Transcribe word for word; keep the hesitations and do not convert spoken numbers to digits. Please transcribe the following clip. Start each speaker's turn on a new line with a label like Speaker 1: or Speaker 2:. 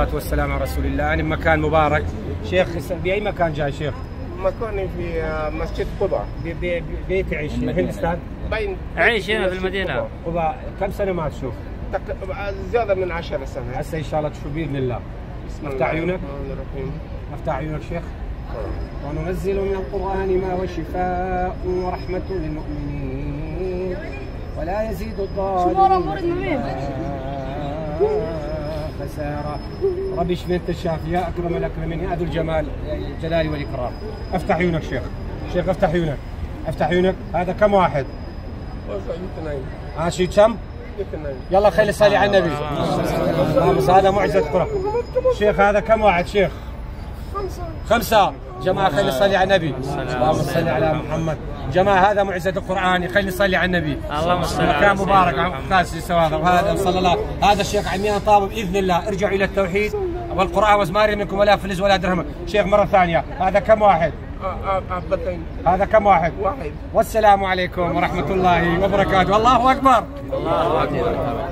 Speaker 1: والسلام على رسول الله. أنا بمكان مبارك. شيخ بأي مكان جاي شيخ؟
Speaker 2: مكاني في مسجد قباء.
Speaker 1: بيت عيش في هندستان؟
Speaker 3: عيش هنا في المدينة.
Speaker 1: قباء. كم سنة ما تشوف؟
Speaker 2: زيادة من عشر سنة.
Speaker 1: هسه إن شاء الله تشوف بإذن الله. افتح عيونك. افتح عيونك شيخ. وننزل من القرآن ما هو شفاء ورحمة للمؤمنين ولا يزيد الظالمين خسارة. ربي اشفي انت الشافي يا اكرم الاكرمين يا ذو الجمال الجلال والاكرام. افتح عيونك شيخ. شيخ افتح عيونك. افتح عيونك. هذا كم واحد؟ ماشي كم؟ يلا خلي صلي على النبي. هذا معجزة القرآن. شيخ هذا كم واحد شيخ؟ خمسة. خمسة. جماعة خلي نصلي على النبي. اللهم صل على محمد. جماعة هذا معجزة القرآن خلي نصلي على النبي. اللهم صل على مكان مبارك خاص هذا وهذا صلى الله. هذا الشيخ عميان طاب بإذن الله. ارجعوا إلى التوحيد والقرآن وزماري منكم ولا فلس ولا درهم. شيخ مرة ثانية هذا كم واحد؟ هذا كم واحد؟ واحد. والسلام عليكم ورحمة الله وبركاته. الله أكبر. الله أكبر.